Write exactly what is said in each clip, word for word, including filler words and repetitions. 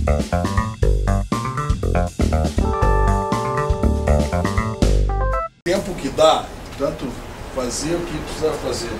Tempo que dá, tanto fazer o que precisa fazer.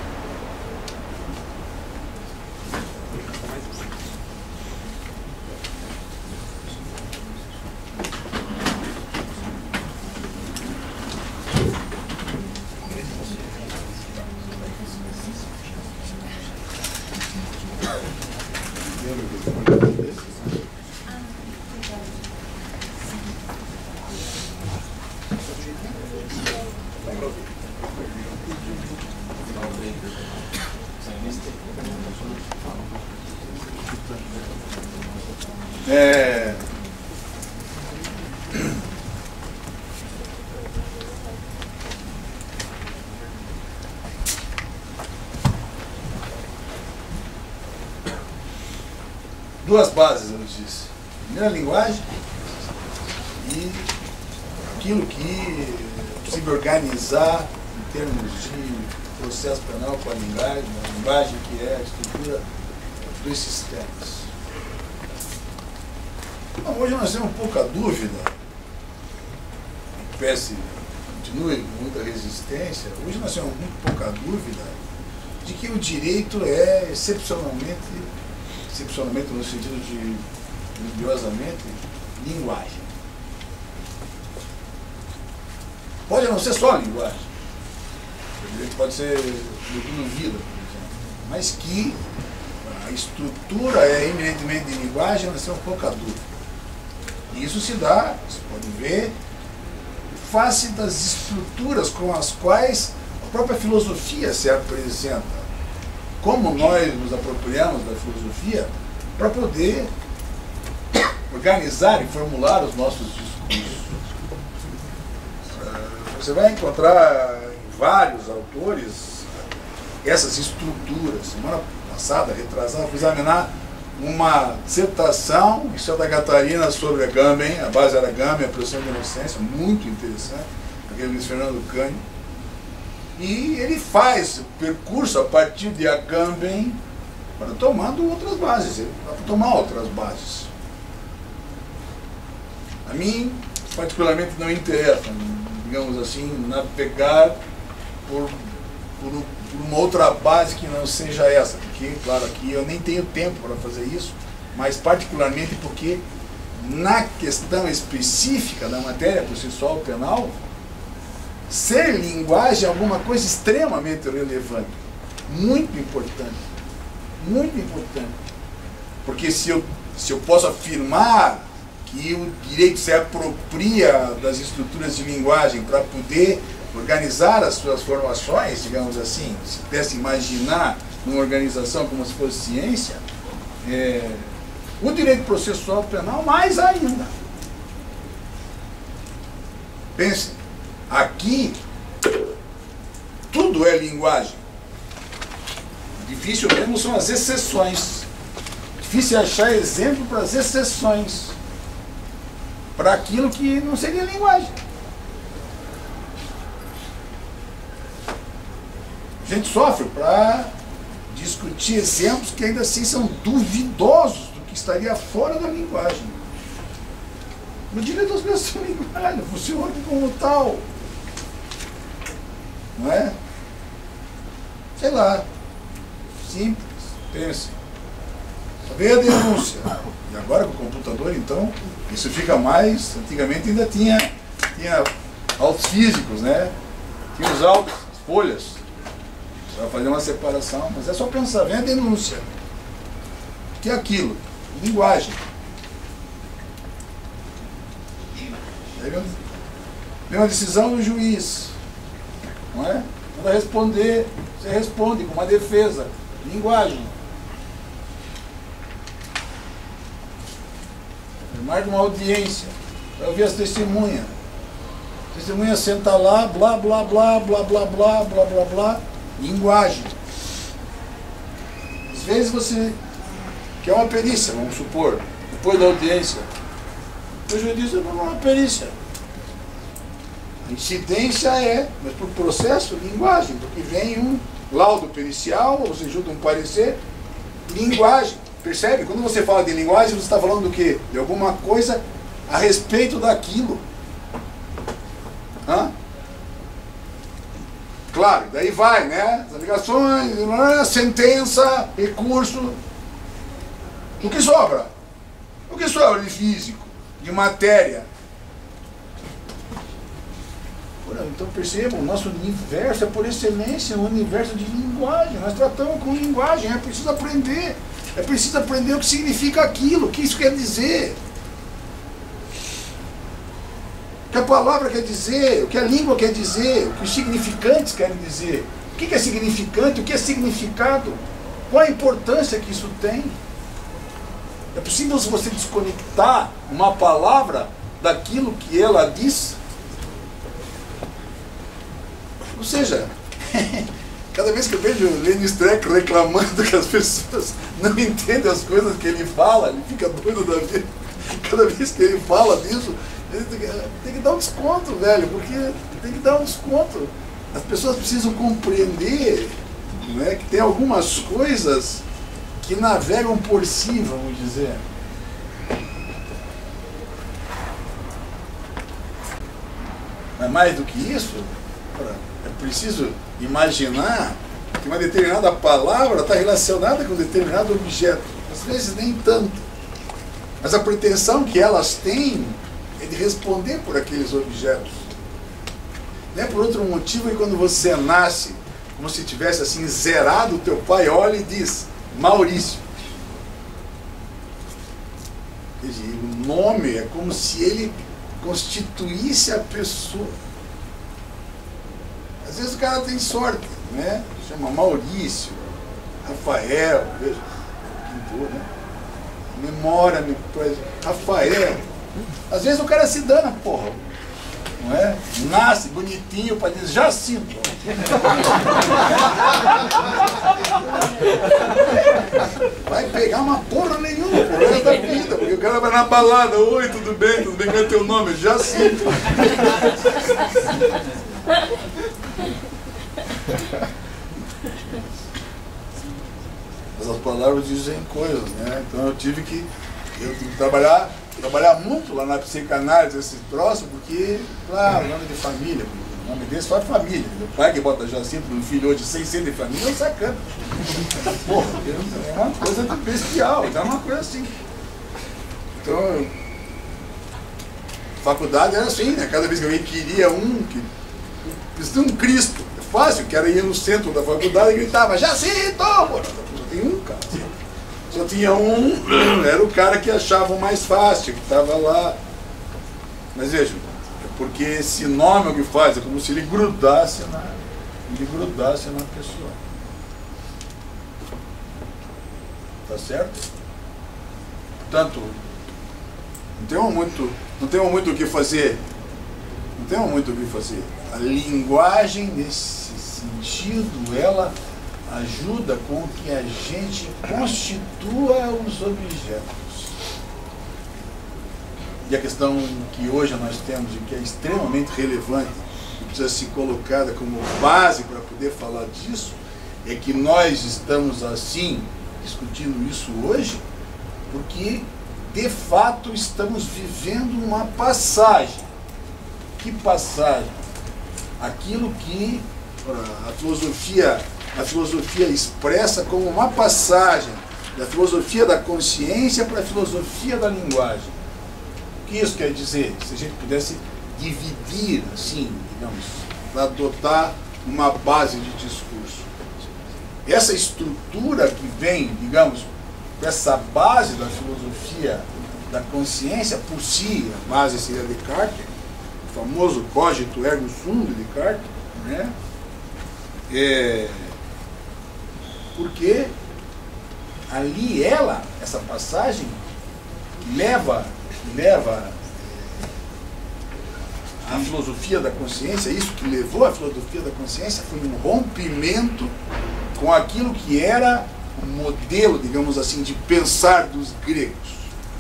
É... Duas bases, eu disse. Primeira, a linguagem e aquilo que é possível organizar em termos de processo penal com a linguagem, a linguagem que é a estrutura dos sistemas. Bom, hoje nós temos pouca dúvida, P S continue com muita resistência, hoje nós temos muito pouca dúvida de que o direito é excepcionalmente, excepcionalmente no sentido de, religiosamente, linguagem. Pode não ser só linguagem, o direito pode ser doutrina vida, por exemplo, mas que a estrutura é eminentemente de linguagem, nós temos pouca dúvida. Isso se dá, você pode ver, face das estruturas com as quais a própria filosofia se apresenta. Como nós nos apropriamos da filosofia para poder organizar e formular os nossos discursos. Você vai encontrar em vários autores essas estruturas. Semana passada, retrasada, fui examinar uma dissertação em Santa Catarina sobre a Agamben, a base era Agamben, a presunção de inocência, muito interessante, aquele Luiz Fernando Cândido. E ele faz o percurso a partir de Agamben para tomando outras bases, para tomar outras bases. A mim, particularmente, não interessa, digamos assim, navegar por, por um por uma outra base que não seja essa, porque, claro, aqui eu nem tenho tempo para fazer isso, mas particularmente porque na questão específica da matéria processual penal, ser linguagem é alguma coisa extremamente relevante, muito importante, muito importante, porque se eu, se eu posso afirmar que o direito se apropria das estruturas de linguagem para poder organizar as suas formações, digamos assim, se pudesse imaginar uma organização como se fosse ciência, é, o direito processual penal mais ainda. Pense, aqui tudo é linguagem. Difícil mesmo são as exceções. Difícil achar exemplo para as exceções, para aquilo que não seria linguagem. A gente sofre para discutir exemplos que ainda assim são duvidosos do que estaria fora da linguagem. No direito das pessoas são linguagem, funciona como tal. Não é? Sei lá. Simples. Pense. Vê a denúncia. E agora com o computador, então, isso fica mais. Antigamente ainda tinha, tinha autos físicos, né? Tinha os autos, as folhas. Vai fazer uma separação, mas é só pensar, vem a denúncia. O que é aquilo? Linguagem. Vem uma decisão do juiz, não é? Quando responder, você responde com uma defesa. Linguagem. Marca uma audiência, vai ouvir as testemunhas. A testemunha senta lá, blá, blá, blá, blá, blá, blá, blá, blá, blá. Linguagem. Às vezes você quer uma perícia, vamos supor, depois da audiência. O juiz diz, não é uma perícia. A incidência é, mas por processo, linguagem, porque vem um laudo pericial, ou você junta um parecer, linguagem. Percebe? Quando você fala de linguagem, você está falando do quê? De alguma coisa a respeito daquilo. Hã? Claro, daí vai, né? As alegações, sentença, recurso. O que sobra? O que sobra de físico, de matéria? Então percebam, o nosso universo é por excelência um universo de linguagem. Nós tratamos com linguagem, é preciso aprender. É preciso aprender o que significa aquilo, o que isso quer dizer. O que a palavra quer dizer, o que a língua quer dizer, o que os significantes querem dizer. O que é significante, o que é significado, qual a importância que isso tem. É possível você desconectar uma palavra daquilo que ela diz? Ou seja, cada vez que eu vejo o Lenny Streck reclamando que as pessoas não entendem as coisas que ele fala, ele fica doido da vida. Cada vez que ele fala disso, ele tem que, tem que dar um desconto, velho, porque tem que dar um desconto. As pessoas precisam compreender, né, que tem algumas coisas que navegam por si, vamos dizer. Mas mais do que isso, é preciso imaginar que uma determinada palavra está relacionada com um determinado objeto. Às vezes nem tanto. Mas a pretensão que elas têm é de responder por aqueles objetos. Não é por outro motivo que quando você nasce, como se tivesse assim zerado, o teu pai olha e diz, Maurício. O nome é como se ele constituísse a pessoa. Às vezes o cara tem sorte, né? Chama Maurício, Rafael, veja, pintor, né? Memória, me Rafael. Às vezes o cara se dana, porra. Não é? Nasce bonitinho para dizer Jacinto. Vai pegar uma porra nenhuma por resto da vida, porque o cara vai na balada, oi, tudo bem, tudo bem, qual é teu nome? Jacinto. Essas palavras dizem coisas, né? Então eu tive que, eu tive que trabalhar, trabalhar muito lá na psicanálise esse troço, porque, claro, nome de família, o nome desse só é família. Meu pai que bota Jacinto no filho hoje sem ser de família é um sacana. Porra, é uma coisa bestial, então é uma coisa assim. Então, faculdade era assim, né? Cada vez que alguém queria um, que precisa de um Cristo, é fácil, que era ir no centro da faculdade e gritava, Jacinto! Pô, só tem um, cara. Só tinha um, era o cara que achava o mais fácil, que estava lá. Mas vejam, é porque esse nome é o que faz, é como se ele grudasse na, ele grudasse na pessoa. Tá certo? Portanto, não temos muito, não temos muito o que fazer. Não temos muito o que fazer. A linguagem, nesse sentido, ela ajuda com que a gente constitua os objetos. E a questão que hoje nós temos e que é extremamente relevante e precisa ser colocada como base para poder falar disso, é que nós estamos assim, discutindo isso hoje, porque de fato estamos vivendo uma passagem. Que passagem? Aquilo que a filosofia, a filosofia expressa como uma passagem da filosofia da consciência para a filosofia da linguagem. O que isso quer dizer? Se a gente pudesse dividir, assim, digamos, para adotar uma base de discurso. Essa estrutura que vem, digamos, dessa base da filosofia da consciência, por si, a base seria Descartes, o famoso cogito ergo sum de Descartes, né? É, porque ali ela, essa passagem, leva, leva a filosofia da consciência, isso que levou a filosofia da consciência foi um rompimento com aquilo que era o modelo, digamos assim, de pensar dos gregos.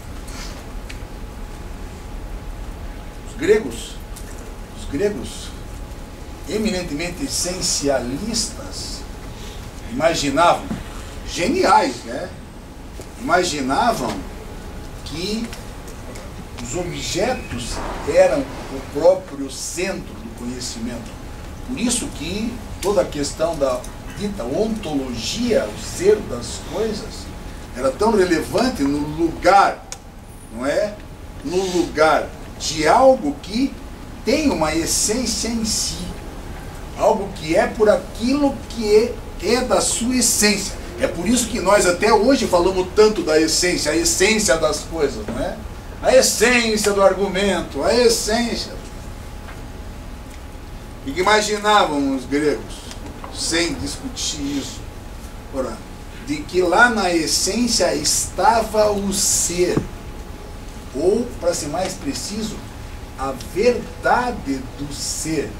Os gregos, os gregos eminentemente essencialistas imaginavam, geniais, né? imaginavam que os objetos eram o próprio centro do conhecimento. Por isso que toda a questão da dita ontologia, o ser das coisas, era tão relevante no lugar, não é? No lugar de algo que tem uma essência em si. Algo que é por aquilo que é, é da sua essência. É por isso que nós até hoje falamos tanto da essência, a essência das coisas, não é? A essência do argumento, a essência. O que imaginavam os gregos, sem discutir isso, ora, de que lá na essência estava o ser, ou, para ser mais preciso, a verdade do ser.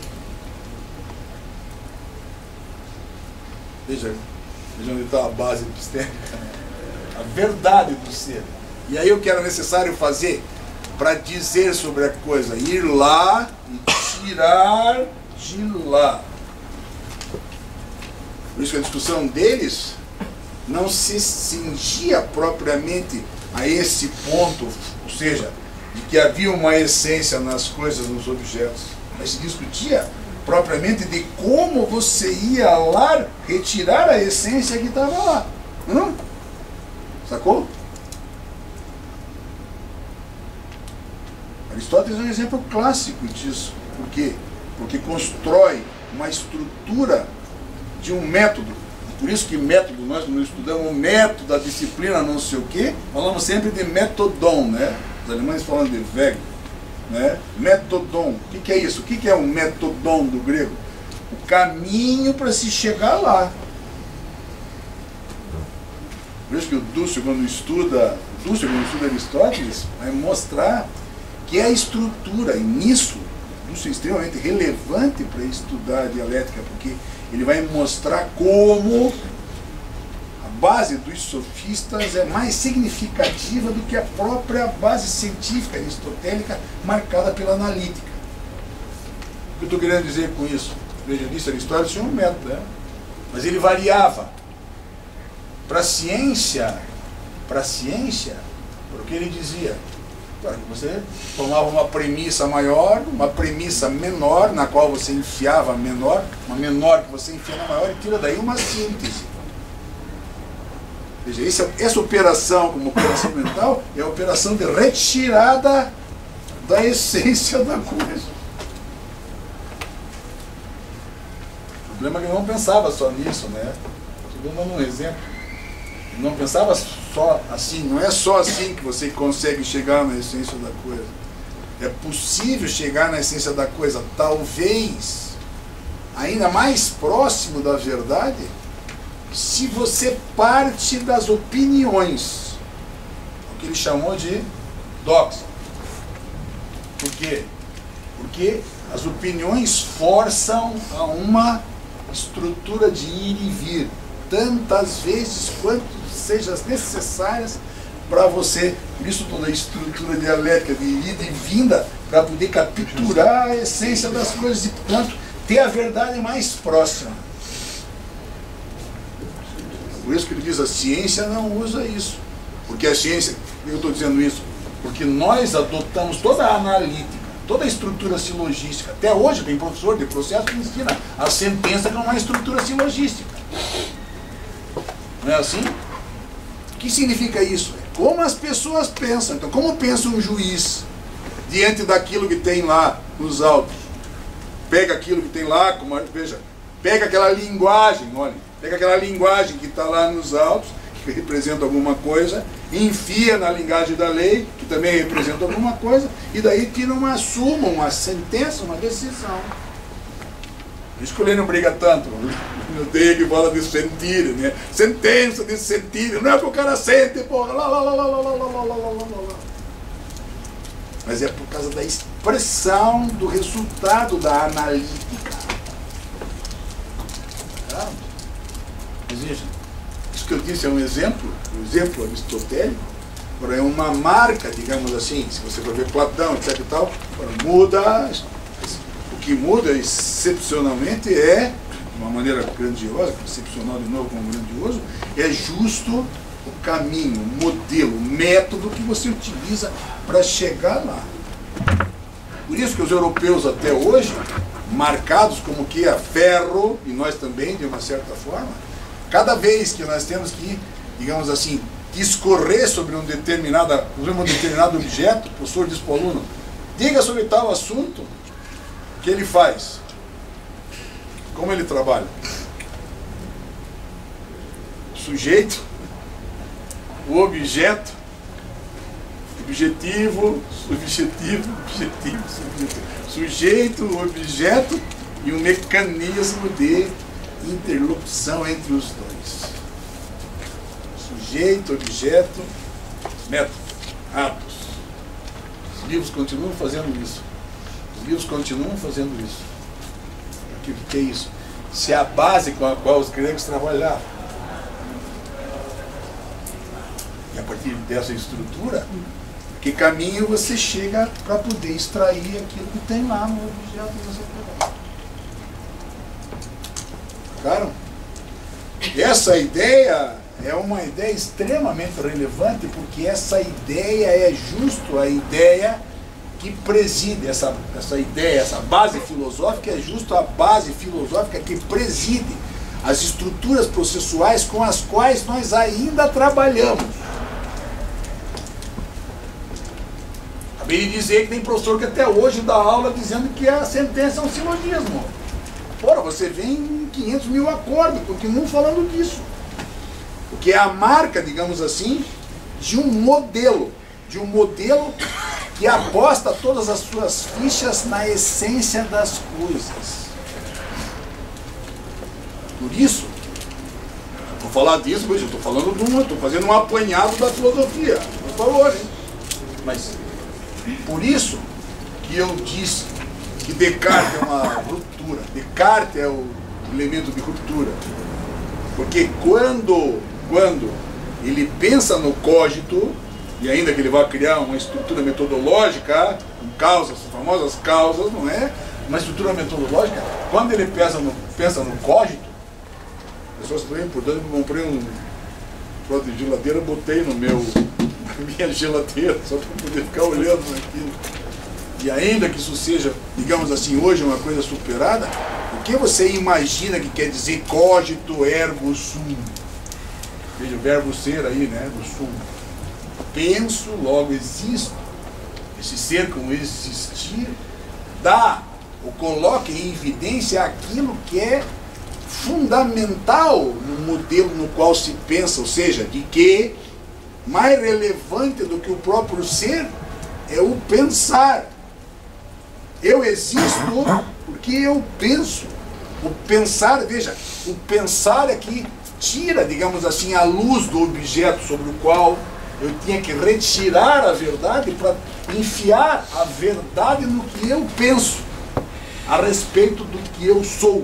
Veja, veja onde está a base epistêmica, né? A verdade do ser. E aí o que era necessário fazer para dizer sobre a coisa? Ir lá e tirar de lá. Por isso que a discussão deles não se cingia propriamente a esse ponto, ou seja, de que havia uma essência nas coisas, nos objetos, mas se discutia propriamente de como você ia lá retirar a essência que estava lá. Hum? Sacou? Aristóteles é um exemplo clássico disso. Por quê? Porque constrói uma estrutura de um método. Por isso que método, nós não estudamos o método da disciplina não sei o quê, falamos sempre de metodon, né? Os alemães falam de Weg, né? Metodon. O que, que é isso? O que, que é um metodon do grego? O caminho para se chegar lá. Por isso que o Dussel, quando estuda, Dussel, quando estuda Aristóteles, vai mostrar que é a estrutura, e nisso, Dussel é extremamente relevante para estudar a dialética, porque ele vai mostrar como a base dos sofistas é mais significativa do que a própria base científica aristotélica marcada pela analítica. O que eu estou querendo dizer com isso? Veja, disse Aristóteles tinha um método, né? Mas ele variava. Para a ciência, para a ciência, porque ele dizia, você tomava uma premissa maior, uma premissa menor, na qual você enfiava a menor, uma menor que você enfia na maior e tira daí uma síntese. Veja, essa, essa operação, como operação mental, é a operação de retirada da essência da coisa. O problema é que ele não pensava só nisso, né? Estou dando um exemplo. Não pensava só assim, não é só assim que você consegue chegar na essência da coisa. É possível chegar na essência da coisa, talvez, ainda mais próximo da verdade, se você parte das opiniões, o que ele chamou de doxa. Por quê? Porque as opiniões forçam a uma estrutura de ir e vir, tantas vezes quanto sejam necessárias para você, por isso toda a estrutura dialética de ida e vinda, para poder capturar a essência das coisas e, portanto, ter a verdade mais próxima. Por isso que ele diz, a ciência não usa isso. Porque a ciência, eu estou dizendo isso, porque nós adotamos toda a analítica, toda a estrutura silogística. Até hoje tem professor de processo que ensina a sentença com uma estrutura silogística. Não é assim? O que significa isso? É como as pessoas pensam. Então, como pensa um juiz diante daquilo que tem lá nos autos? Pega aquilo que tem lá, como, veja, pega aquela linguagem, olha, pega aquela linguagem que está lá nos autos, que representa alguma coisa, enfia na linguagem da lei, que também representa alguma coisa, e daí tira uma suma, uma sentença, uma decisão. Por isso que o Lênin não briga tanto, não tem que fala de sentir, né? Sentença de sentir, não é que o cara sente, porra, lá, lá, lá, lá, lá, lá, lá, lá, lá, lá. Mas é por causa da expressão do resultado da analítica. Tá? Mas veja, isso que eu disse é um exemplo, um exemplo aristotélico, é uma marca, digamos assim, se você for ver Platão, etc e tal, muda. O que muda excepcionalmente é, de uma maneira grandiosa, excepcional de novo como grandioso, é justo o caminho, o modelo, o método que você utiliza para chegar lá. Por isso que os europeus até hoje, marcados como que a ferro, e nós também, de uma certa forma, cada vez que nós temos que, digamos assim, discorrer sobre um determinado, sobre um determinado objeto, o professor diz para o aluno, diga sobre tal assunto, o que ele faz? Como ele trabalha? O sujeito, o objeto, objetivo, subjetivo, objetivo, subjetivo. Sujeito, objeto e um mecanismo de interlocução entre os dois. Sujeito, objeto, método, atos. Os livros continuam fazendo isso. Os livros continuam fazendo isso. O que é isso? Se é a base com a qual os gregos trabalhavam. E a partir dessa estrutura, que caminho você chega para poder extrair aquilo que tem lá no objeto que você pegou. Claro? Essa ideia é uma ideia extremamente relevante, porque essa ideia é justo a ideia que preside, essa, essa ideia, essa base filosófica é justo a base filosófica que preside as estruturas processuais com as quais nós ainda trabalhamos. Acabei de dizer que tem professor que até hoje dá aula dizendo que a sentença é um silogismo. Ora, você vem em quinhentos mil acordos, continuam falando disso. O que é a marca, digamos assim, de um modelo, de um modelo que aposta todas as suas fichas na essência das coisas. Por isso, vou falar disso, mas eu estou falando de um, estou fazendo um apanhado da filosofia, por favor, hein? Mas por isso que eu disse que Descartes é uma ruptura. Descartes é o elemento de ruptura. Porque quando, quando ele pensa no cogito, e ainda que ele vai criar uma estrutura metodológica, com causas, famosas causas, não é? Uma estrutura metodológica, quando ele pensa no, pensa no cogito, pessoas que estão importando, eu comprei um produto de geladeira, botei no meu, na minha geladeira, só para poder ficar olhando aquilo. E ainda que isso seja, digamos assim, hoje uma coisa superada, o que você imagina que quer dizer cogito ergo sum? Veja o verbo ser aí, né, do sum. Penso, logo existo. Esse ser como existir dá ou coloca em evidência aquilo que é fundamental no modelo no qual se pensa, ou seja, de que mais relevante do que o próprio ser é o pensar. Eu existo porque eu penso. O pensar, veja, o pensar é que tira, digamos assim, a luz do objeto sobre o qual eu tinha que retirar a verdade para enfiar a verdade no que eu penso a respeito do que eu sou.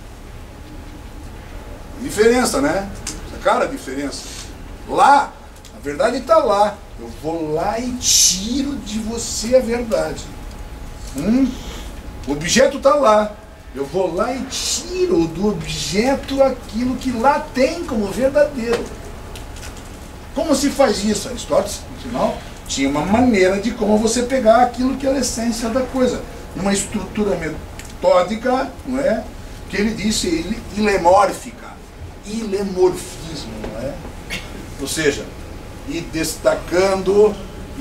Diferença, né? Cara, a diferença. Lá, a verdade está lá. Eu vou lá e tiro de você a verdade. Hum? O objeto está lá. Eu vou lá e tiro do objeto aquilo que lá tem como verdadeiro. Como se faz isso? Aristóteles, no final, tinha uma maneira de como você pegar aquilo que é a essência da coisa. Uma estrutura metódica, não é? Que ele disse ilemórfica. Ilemorfismo, não é? Ou seja, ir destacando,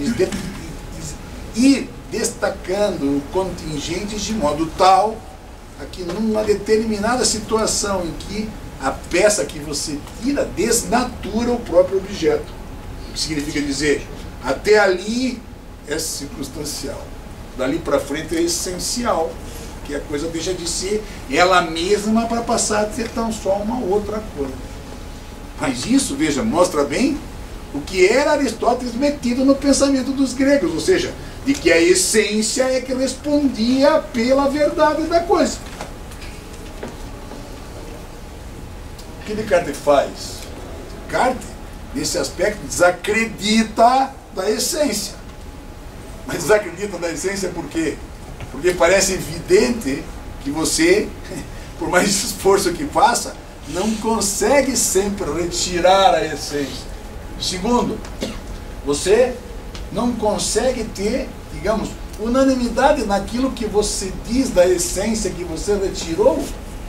ir destacando contingentes de modo tal a que numa determinada situação em que a peça que você tira desnatura o próprio objeto. O que significa dizer, até ali é circunstancial, dali para frente é essencial, que a coisa deixa de ser ela mesma para passar a ser tão só uma outra coisa. Mas isso, veja, mostra bem o que era Aristóteles metido no pensamento dos gregos, ou seja, de que a essência é que respondia pela verdade da coisa. O que Descartes faz? Descartes, nesse aspecto, desacredita da essência. Mas desacredita da essência por quê? Porque parece evidente que você, por mais esforço que faça, não consegue sempre retirar a essência. Segundo, você não consegue ter, digamos, unanimidade naquilo que você diz da essência que você retirou,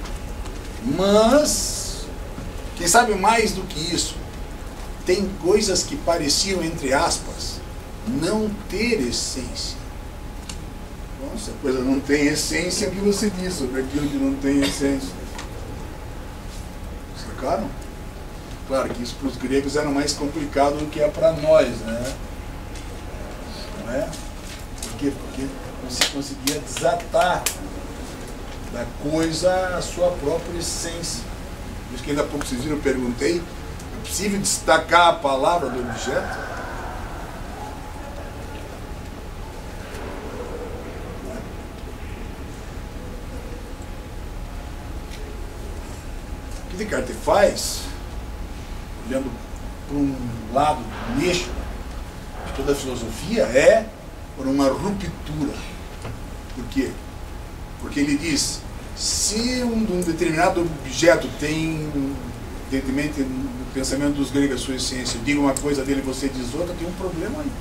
mas, quem sabe mais do que isso, tem coisas que pareciam, entre aspas, não ter essência. Nossa, a coisa não tem essência, o que você diz sobre aquilo que não tem essência? Sacaram? Claro que isso para os gregos era mais complicado do que é para nós, né? Não é? Por quê? Porque você conseguia desatar da coisa a sua própria essência. Por isso que ainda há pouco vocês viram, eu perguntei, é possível destacar a palavra do objeto? O que Descartes faz, olhando para um lado do eixo de toda a filosofia, é por uma ruptura. Por quê? Porque ele diz, se um, um determinado objeto tem, evidentemente, no pensamento dos gregos, a sua essência, diga uma coisa dele e você diz outra, tem um problema aí.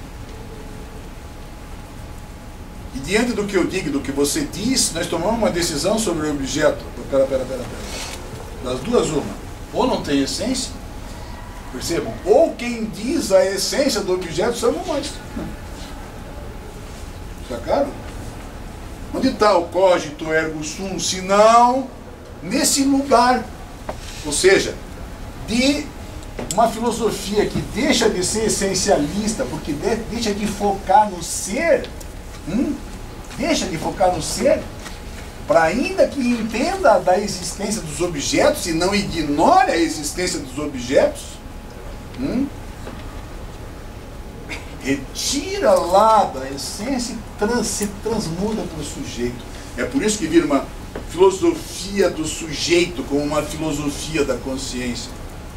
E diante do que eu digo, do que você diz, nós tomamos uma decisão sobre o objeto. Pera, pera, pera, pera. Das duas, uma. Ou não tem essência, percebam, ou quem diz a essência do objeto somos nós. Sacaram? Onde está o cogito ergo sum, se não nesse lugar? Ou seja, de uma filosofia que deixa de ser essencialista, porque de, deixa de focar no ser, hum, deixa de focar no ser, para ainda que entenda da existência dos objetos e não ignore a existência dos objetos, hum, retira lá da essência e trans, se transmuda para o sujeito. É por isso que vira uma filosofia do sujeito como uma filosofia da consciência.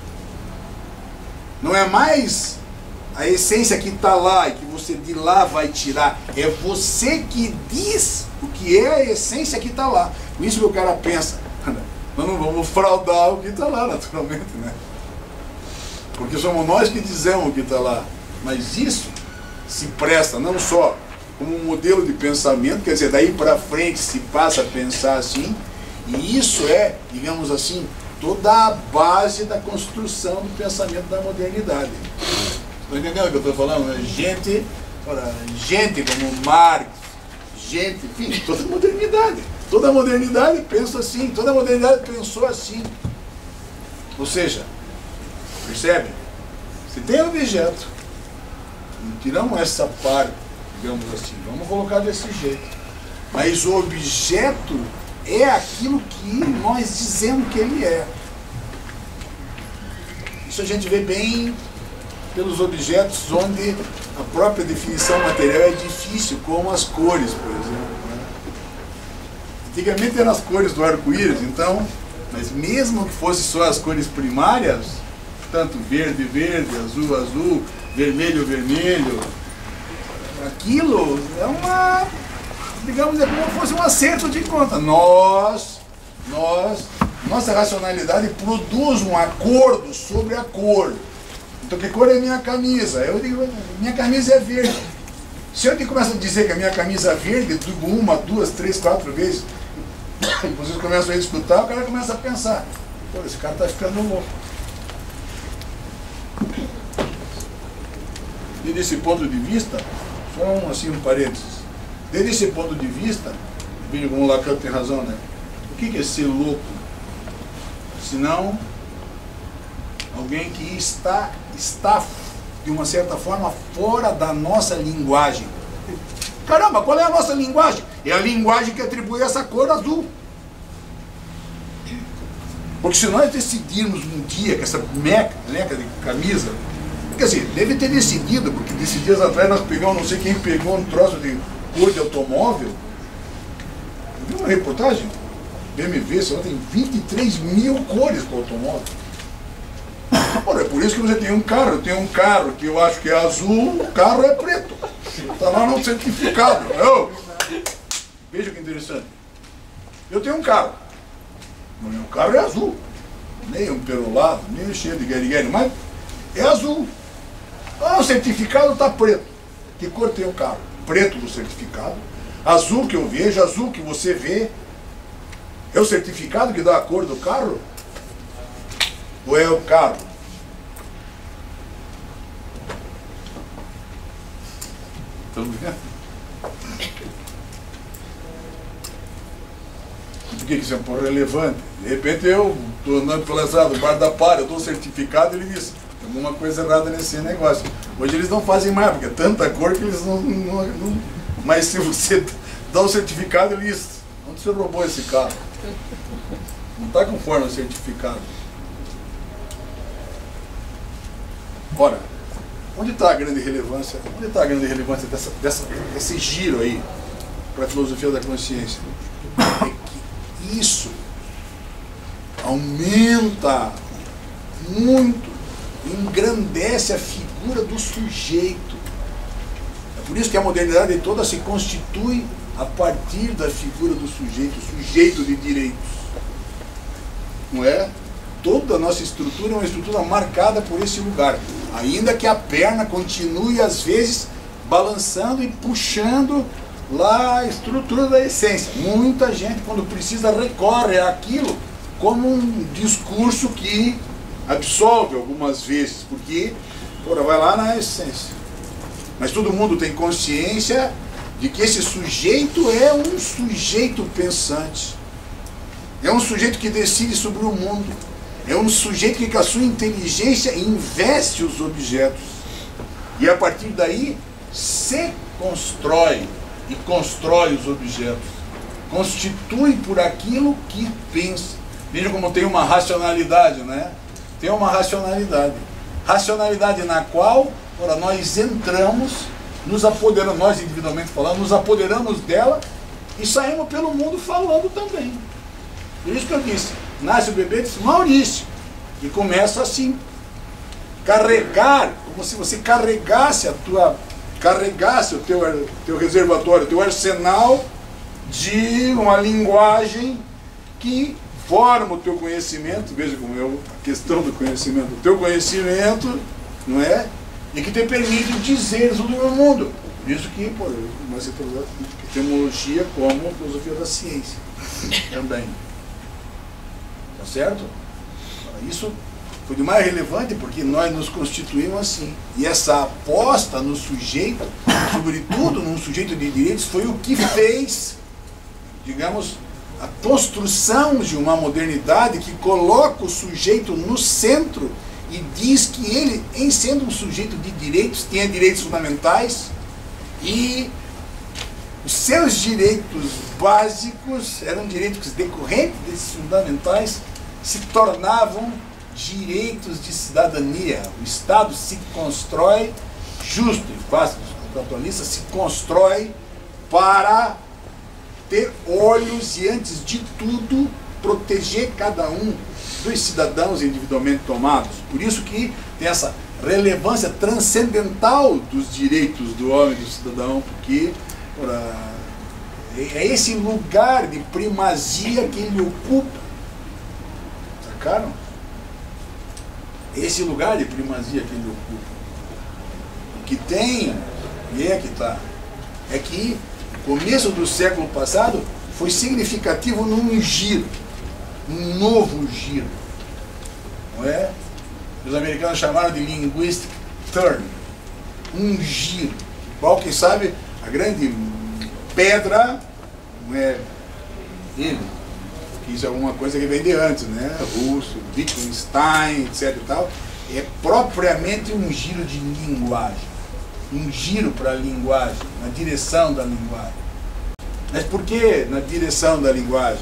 Não é mais a essência que está lá e que você de lá vai tirar. É você que diz o que é a essência que está lá. Por isso que o cara pensa, nós não vamos fraudar o que está lá, naturalmente, né? Porque somos nós que dizemos o que está lá. Mas isso se presta não só como um modelo de pensamento, quer dizer, daí para frente se passa a pensar assim, e isso é, digamos assim, toda a base da construção do pensamento da modernidade. Estão entendendo o que eu estou falando? Né? Gente, ora, gente como Marx, gente, enfim, toda a modernidade. Toda a modernidade pensa assim, toda a modernidade pensou assim. Ou seja, percebe? Se tem objeto, tiramos essa parte, digamos assim, vamos colocar desse jeito. Mas o objeto é aquilo que nós dizemos que ele é. Isso a gente vê bem pelos objetos onde a própria definição material é difícil, como as cores, por exemplo. Né? Antigamente eram as cores do arco-íris, então, mas mesmo que fosse só as cores primárias, tanto verde, verde, azul, azul, vermelho, vermelho, aquilo é uma, digamos, é como se fosse um acerto de conta. Nós, nós, nossa racionalidade produz um acordo sobre a cor. Então, que cor é minha camisa? Eu digo, minha camisa é verde. Se eu te começo a dizer que a minha camisa é verde, digo uma, duas, três, quatro vezes, vocês começam a escutar, o cara começa a pensar, pô, esse cara está ficando louco. Desde esse ponto de vista, só um, assim, um parênteses, desde esse ponto de vista, veja como o Lacan tem razão, né? O que é ser louco? Senão alguém que está, está, de uma certa forma, fora da nossa linguagem. Caramba, qual é a nossa linguagem? É a linguagem que atribui essa cor azul. Porque se nós decidirmos um dia que essa meca, meca de camisa, quer dizer, deve ter decidido, porque desses dias atrás nós pegamos, não sei quem pegou um troço de cor de automóvel. Eu vi uma reportagem, B M W, sei lá, tem vinte e três mil cores para o automóvel. Ora, é por isso que você tem um carro, eu tenho um carro que eu acho que é azul, o carro é preto. Está lá no certificado. Eu, veja que interessante. Eu tenho um carro, o meu carro é azul, nem um perolado, nem cheio de guerigueiro, mas é azul. Ah, o certificado está preto. Que cor tem o carro? Preto do certificado. Azul que eu vejo, azul que você vê. É o certificado que dá a cor do carro? Ou é o carro? Estão vendo? Por que isso é um pouco relevante? De repente eu estou andando pela estrada do Bar da Para, eu dou o certificado e ele diz, tem alguma coisa errada nesse negócio. Hoje eles não fazem mais, porque é tanta cor que eles não... não, não... Mas se você dá o certificado, ele diz, onde você roubou esse carro? Não está conforme o certificado. Ora, onde está a grande relevância? Onde está a grande relevância dessa, dessa, desse giro aí para a filosofia da consciência? É que isso aumenta muito, engrandece a figura do sujeito. É por isso que a modernidade toda se constitui a partir da figura do sujeito, sujeito de direitos. Não é? Toda a nossa estrutura é uma estrutura marcada por esse lugar. Ainda que a perna continue, às vezes, balançando e puxando lá a estrutura da essência. Muita gente, quando precisa, recorre àquilo como um discurso que absolve algumas vezes, porque porra, vai lá na essência. Mas todo mundo tem consciência de que esse sujeito é um sujeito pensante. É um sujeito que decide sobre o mundo. É um sujeito que com a sua inteligência investe os objetos. E a partir daí se constrói e constrói os objetos. Constitui por aquilo que pensa. Veja como tem uma racionalidade, né? Tem uma racionalidade. Racionalidade na qual, ora, nós entramos, nos apoderamos, nós individualmente falando, nos apoderamos dela e saímos pelo mundo falando também. Por isso que eu disse, nasce o bebê, disse Maurício, e começa assim, carregar, como se você carregasse a tua, carregasse o teu, teu reservatório, o teu arsenal de uma linguagem que forma o teu conhecimento, veja como é a questão do conhecimento, o teu conhecimento, não é? E que te permite dizer sobre o mundo. Por isso que, pô, mas epistemologia como filosofia da ciência também. Tá certo? Isso foi de mais relevante porque nós nos constituímos assim. E essa aposta no sujeito, sobretudo num sujeito de direitos, foi o que fez, digamos, a construção de uma modernidade que coloca o sujeito no centro e diz que ele, em sendo um sujeito de direitos, tem direitos fundamentais e os seus direitos básicos eram direitos decorrentes desses fundamentais, se tornavam direitos de cidadania. O Estado se constrói, justo e fácil para o atualista, se constrói para ter olhos e, antes de tudo, proteger cada um dos cidadãos individualmente tomados. Por isso que tem essa relevância transcendental dos direitos do homem e do cidadão, porque ora, é esse lugar de primazia que ele ocupa. Sacaram? É esse lugar de primazia que ele ocupa. O que tem, e é que está, é que o começo do século passado foi significativo num giro, um novo giro, não é? Os americanos chamaram de linguistic turn, um giro, igual quem sabe a grande pedra, não é ele, que isso é alguma coisa que vem de antes, né? Russo, Wittgenstein, etc e tal, é propriamente um giro de linguagem, um giro para a linguagem, na direção da linguagem. Mas por que na direção da linguagem?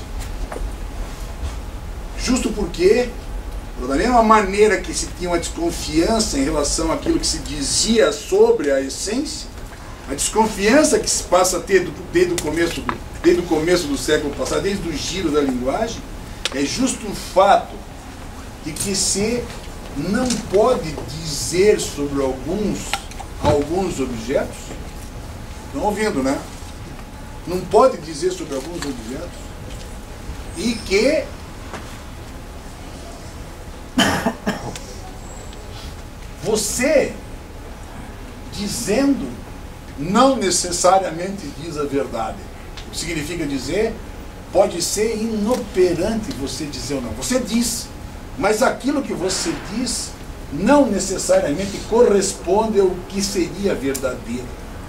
Justo porque, da mesma maneira que se tinha uma desconfiança em relação àquilo que se dizia sobre a essência, a desconfiança que se passa a ter do, desde, o começo do, desde o começo do século passado, desde o giro da linguagem, é justo o fato de que se não pode dizer sobre alguns, alguns objetos, estão ouvindo, né? Não pode dizer sobre alguns objetos, e que Você, dizendo, não necessariamente diz a verdade. O que significa dizer, pode ser inoperante você dizer ou não. Você diz, mas aquilo que você diz não necessariamente corresponde ao que seria verdadeiro.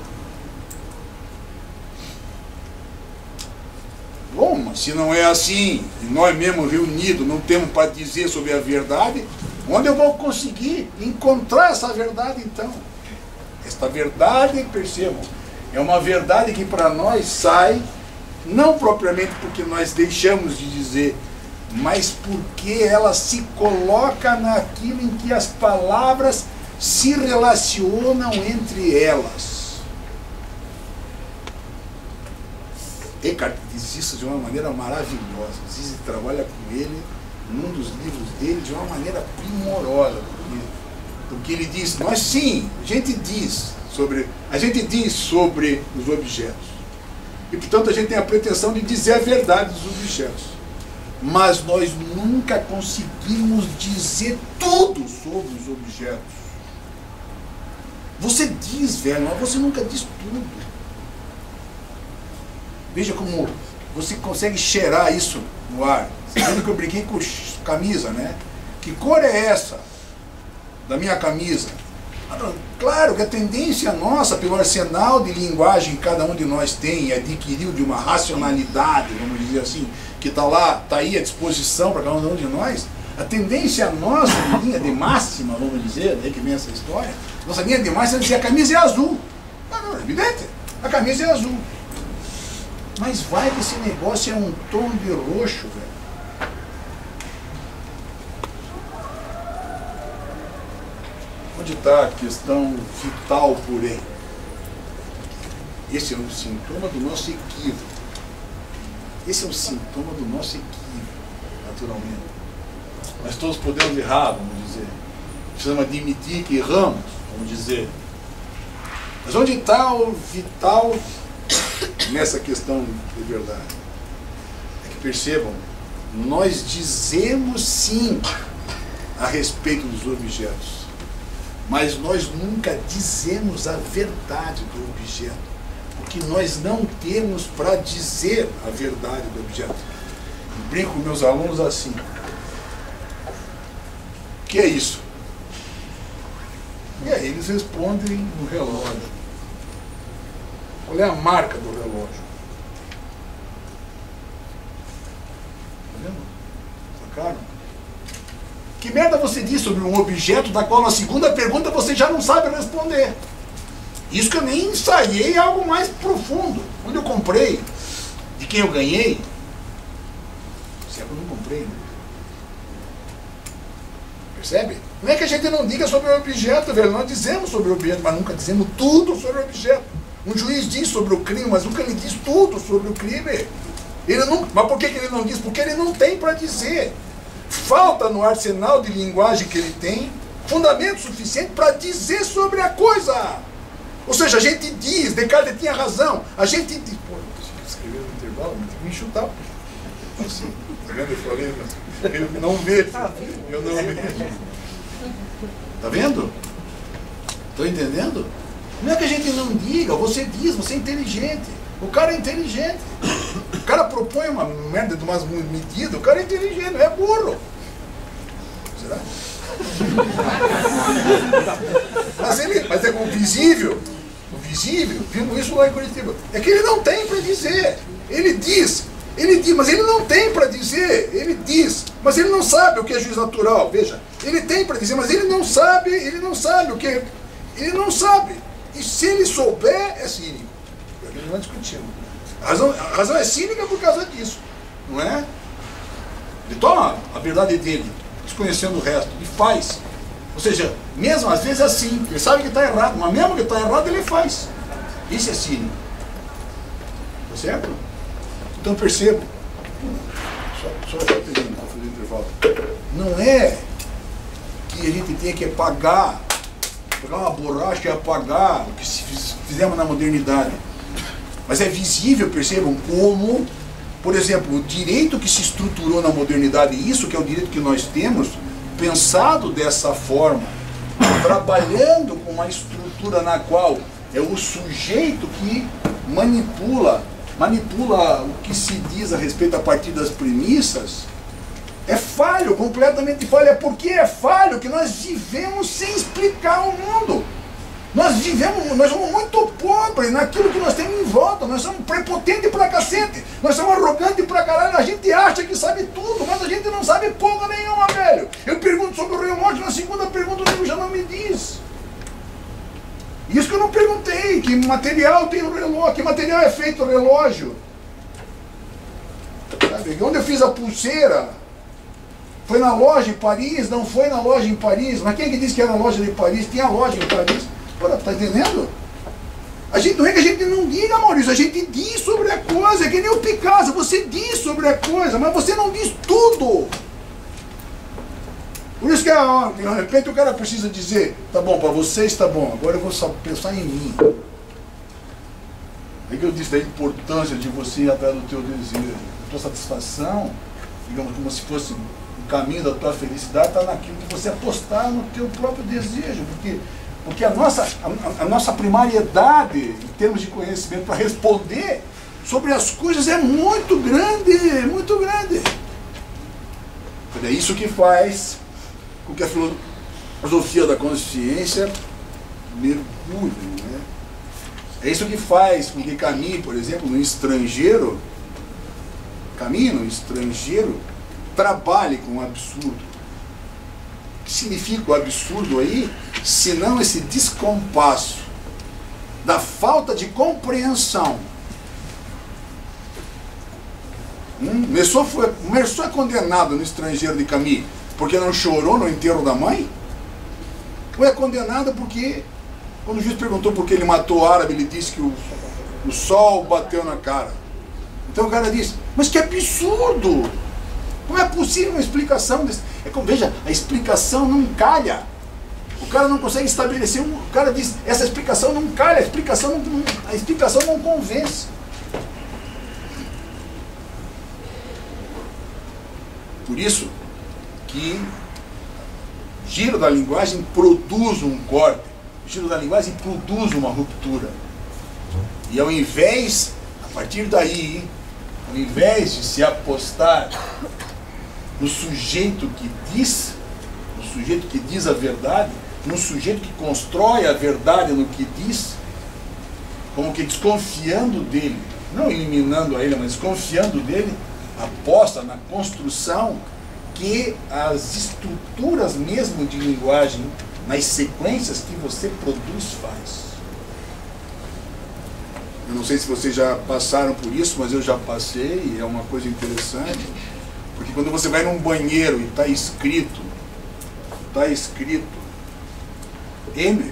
Bom, mas se não é assim, e nós mesmos reunidos não temos para dizer sobre a verdade, onde eu vou conseguir encontrar essa verdade então? Esta verdade, percebam, é uma verdade que para nós sai, não propriamente porque nós deixamos de dizer, mas porque ela se coloca naquilo em que as palavras se relacionam entre elas. Eckhart diz isso de uma maneira maravilhosa. Zizzi trabalha com ele num dos livros dele de uma maneira primorosa, porque, porque ele diz, nós sim, a gente diz sobre, a gente diz sobre os objetos. E portanto a gente tem a pretensão de dizer a verdade dos objetos. Mas nós nunca conseguimos dizer tudo sobre os objetos. Você diz, velho, mas você nunca diz tudo. Veja como você consegue cheirar isso no ar. Você vendo que eu brinquei com camisa, né? Que cor é essa da minha camisa? Claro que a tendência nossa, pelo arsenal de linguagem que cada um de nós tem e adquiriu de uma racionalidade, vamos dizer assim, que está lá, está aí à disposição para cada um de nós, a tendência nossa, linha de máxima, vamos dizer, daí que vem essa história, nossa linha de máxima é dizer a camisa é azul. Ah, não, é evidente, a camisa é azul. Mas vai que esse negócio é um tom de roxo, velho. Onde está a questão vital, porém? Esse é um sintoma do nosso equívoco. Esse é um sintoma do nosso equívoco, naturalmente. Nós todos podemos errar, vamos dizer. Precisamos admitir que erramos, vamos dizer. Mas onde está o vital nessa questão de verdade? É que percebam, nós dizemos sim a respeito dos objetos, mas nós nunca dizemos a verdade do objeto, porque nós não temos para dizer a verdade do objeto. Eu brinco com meus alunos assim: o que é isso? E aí eles respondem no relógio. Qual é a marca do relógio? Tá vendo? Sacaram? Que merda você diz sobre um objeto da qual na segunda pergunta você já não sabe responder? Isso que eu nem ensaiei algo mais profundo. Quando eu comprei, de quem eu ganhei, se é que eu não comprei, né? Percebe? Não é que a gente não diga sobre o objeto, velho. Nós dizemos sobre o objeto, mas nunca dizemos tudo sobre o objeto. Um juiz diz sobre o crime, mas nunca ele diz tudo sobre o crime. Ele não, mas por que que ele não diz? Porque ele não tem para dizer. Falta no arsenal de linguagem que ele tem fundamento suficiente para dizer sobre a coisa. Ou seja, a gente diz, Descartes tinha razão, a gente diz, pô, escrever no intervalo, mas tem que me chutar. Assim, tá vendo? Eu falei, mas ele não vê. Eu não vejo. Tá vendo? Estão entendendo? Não é que a gente não diga, você diz, você é inteligente. O cara é inteligente. O cara propõe uma merda de umas medidas, o cara é inteligente, não é burro. Será? Mas, ele, mas é o visível, o visível, vimos isso lá em Curitiba, é que ele não tem para dizer. Ele diz, ele diz, mas ele não tem para dizer. Ele diz, mas ele não sabe o que é juiz natural. Veja, ele tem para dizer, mas ele não sabe, ele não sabe o que é. Ele não sabe. E se ele souber, é cínico. Ele não vai discutindo. A razão, a razão é cínica por causa disso, não é? Ele toma a verdade dele, desconhecendo o resto, e faz. Ou seja, mesmo às vezes é assim, ele sabe que está errado, mas mesmo que está errado, ele faz. Isso é cínico. Tá certo? Então perceba, só, só já termino, para fazer intervalo. Não é que a gente tenha que pagar, pegar uma borracha e apagar o que fizemos na modernidade. Mas é visível, percebam, como, por exemplo, o direito que se estruturou na modernidade, isso que é o direito que nós temos, pensado dessa forma, trabalhando com uma estrutura na qual é o sujeito que manipula, manipula o que se diz a respeito a partir das premissas, é falho, completamente falho. É porque é falho que nós vivemos sem explicar o mundo. Nós vivemos, nós somos muito pobres naquilo que nós temos em volta. Nós somos prepotentes pra cacete. Nós somos arrogantes pra caralho. A gente acha que sabe tudo, mas a gente não sabe porra nenhuma, velho. Eu pergunto sobre o relógio, na segunda pergunta o nego já não me diz. Isso que eu não perguntei, que material tem o relógio, que material é feito o relógio. Sabe? Onde eu fiz a pulseira? Foi na loja em Paris? Não foi na loja em Paris. Mas quem é que disse que era na loja de Paris? Tinha loja em Paris. Ora, tá entendendo? A gente, não é que a gente não diga, Maurício, a gente diz sobre a coisa, é que nem o Picasso, você diz sobre a coisa, mas você não diz tudo. Por isso que, ó, de repente, o cara precisa dizer, tá bom, para vocês tá bom, agora eu vou só pensar em mim. É que eu disse da importância de você ir atrás do teu desejo, a tua satisfação, digamos, como se fosse o caminho da tua felicidade, está naquilo que você apostar no teu próprio desejo, porque... Porque a nossa, a, a nossa primariedade, em termos de conhecimento, para responder sobre as coisas é muito grande, muito grande. É isso que faz com que a filosofia da consciência mergulhe, né? É isso que faz com que Camus, por exemplo, no estrangeiro, Camus, no estrangeiro, trabalhe com o absurdo. O que significa o absurdo aí, senão esse descompasso da falta de compreensão. Hum? Merceau foi, Merceau é condenado no estrangeiro de Camus porque não chorou no enterro da mãe? Ou é condenado porque, quando o juiz perguntou por que ele matou o árabe, ele disse que o, o sol bateu na cara. Então o cara disse, mas que absurdo! Como é possível uma explicação desse? É como, veja, a explicação não calha. O cara não consegue estabelecer um. O cara diz, essa explicação não calha, a explicação não, a explicação não convence. Por isso que o giro da linguagem produz um corte, o giro da linguagem produz uma ruptura. E ao invés, a partir daí, ao invés de se apostar no sujeito que diz, no sujeito que diz a verdade, no sujeito que constrói a verdade no que diz, como que desconfiando dele, não eliminando a ele, mas desconfiando dele, aposta na construção que as estruturas mesmo de linguagem, nas sequências que você produz, faz. Eu não sei se vocês já passaram por isso, mas eu já passei, e é uma coisa interessante. Porque quando você vai num banheiro e está escrito, está escrito M,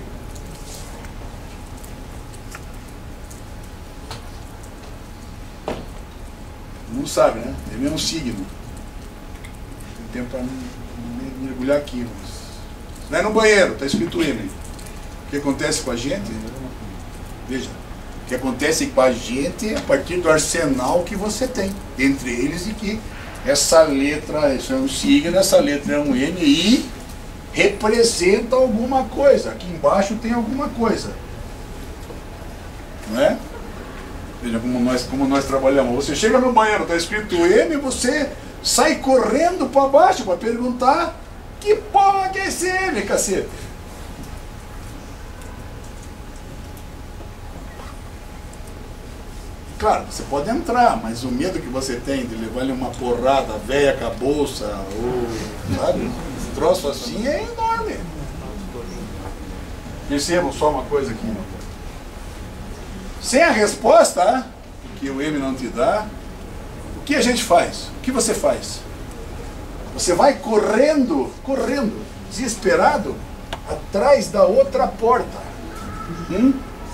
não sabe, né? M é um signo. Tem tempo para mergulhar aqui, mas não é no banheiro, está escrito M. O que acontece com a gente? Veja, o que acontece com a gente é a partir do arsenal que você tem, entre eles e que essa letra, isso é um signo, essa letra é um M e representa alguma coisa. Aqui embaixo tem alguma coisa. Não é? Veja como nós, como nós trabalhamos. Você chega no banheiro, está escrito M, você sai correndo para baixo para perguntar que porra que é esse M, cacete? Claro, você pode entrar, mas o medo que você tem de levar-lhe uma porrada velha com a bolsa, ou, sabe, esse troço assim é enorme. Percebam só uma coisa aqui. Sem a resposta que o M não te dá, o que a gente faz? O que você faz? Você vai correndo, correndo, desesperado, atrás da outra porta. Hum?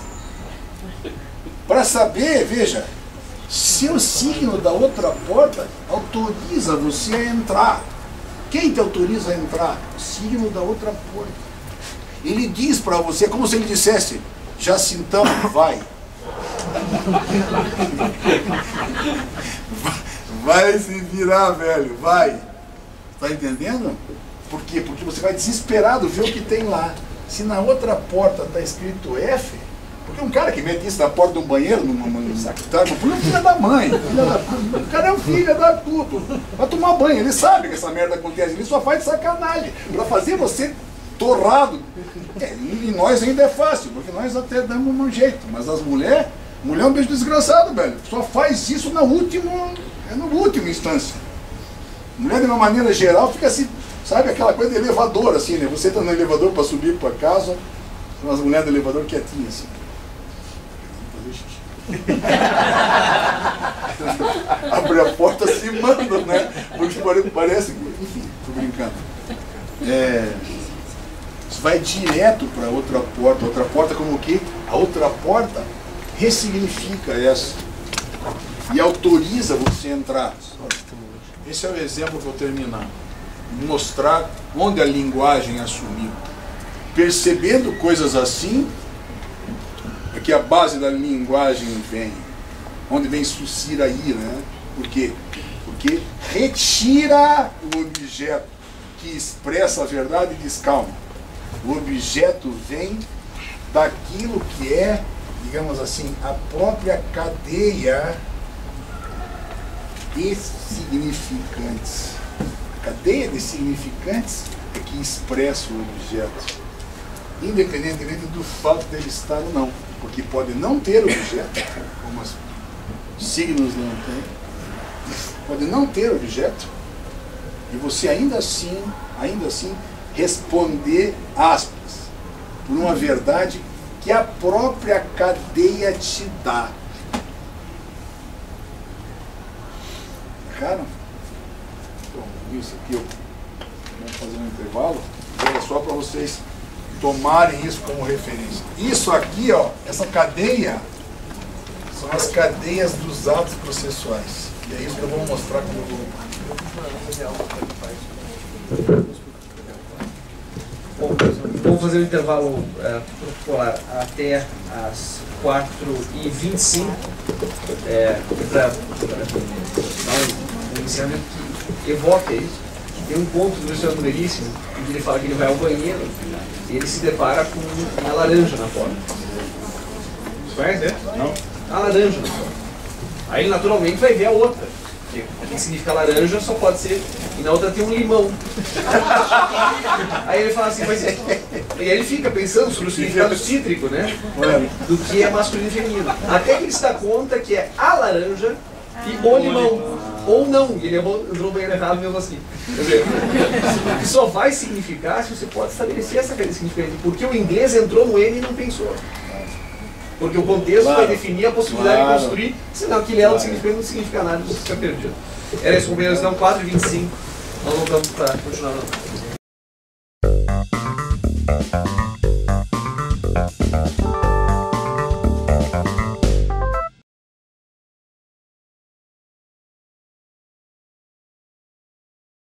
Para saber, veja, se o signo da outra porta autoriza você a entrar. Quem te autoriza a entrar? O signo da outra porta. Ele diz para você, como se ele dissesse, Jacintão, vai. Vai se virar, velho, vai. Está entendendo? Por quê? Porque você vai desesperado ver o que tem lá. Se na outra porta está escrito F, porque um cara que mete isso na porta de um banheiro, numa, num sactário, é um filho da mãe. Filho da, o cara é um filho da tudo. Vai tomar banho, ele sabe que essa merda acontece, ele só faz de sacanagem. Para fazer você torrado. É, e nós ainda é fácil, porque nós até damos um jeito. Mas as mulheres, mulher é um bicho desgraçado, velho. Só faz isso na última, é na última instância. Mulher, de uma maneira geral, fica assim, sabe aquela coisa de elevador, assim, né? Você está no elevador para subir para casa, são as mulheres do elevador quietinhas, assim. Abre a porta se manda, né? Porque parece, enfim, tô brincando. É, vai direto para outra porta, outra porta como o quê? A outra porta ressignifica essa e autoriza você a entrar. Esse é o exemplo que eu vou terminar. Mostrar onde a linguagem assumiu. Percebendo coisas assim, é que a base da linguagem vem. Onde vem Suciraí, né? Por quê? Porque retira o objeto que expressa a verdade e diz, calma. O objeto vem daquilo que é, digamos assim, a própria cadeia de significantes. A cadeia de significantes é que expressa o objeto, independentemente do fato dele estar ou não, porque pode não ter objeto, como os signos não têm, pode não ter objeto, e você ainda assim, ainda assim, responder, aspas, por uma verdade que a própria cadeia te dá. Cara, então, isso aqui, eu vou fazer um intervalo, é só para vocês tomarem isso como referência. Isso aqui, ó, essa cadeia, são as cadeias dos atos processuais. E é isso que eu vou mostrar como eu vou. Bom, vamos fazer um intervalo é, protocolar até as quatro e vinte e cinco, é, para dar um, um ensinamento que evoca isso. Tem um ponto do Luciano Veríssimo, em que ele fala que ele vai ao banheiro e ele se depara com uma laranja na porta. Você conhece? Não? A laranja na porta. Aí ele naturalmente vai ver a outra. O que significa laranja só pode ser, e na outra tem um limão. Aí ele fala assim, mas é... E aí ele fica pensando sobre o significado cítrico, né? Do que é masculino e feminino. Até que ele se dá conta que é a laranja e o limão. Ou não, e ele entrou bem errado mesmo assim. Quer dizer, só vai significar se você pode estabelecer essa cadeia significativa. Porque o inglês entrou no N e não pensou. Porque o contexto claro, vai definir a possibilidade claro, de construir, senão aquilo é um significado não significa nada, você fica perdido. Era isso, companheiros, então quatro e vinte e cinco, nós voltamos para continuar.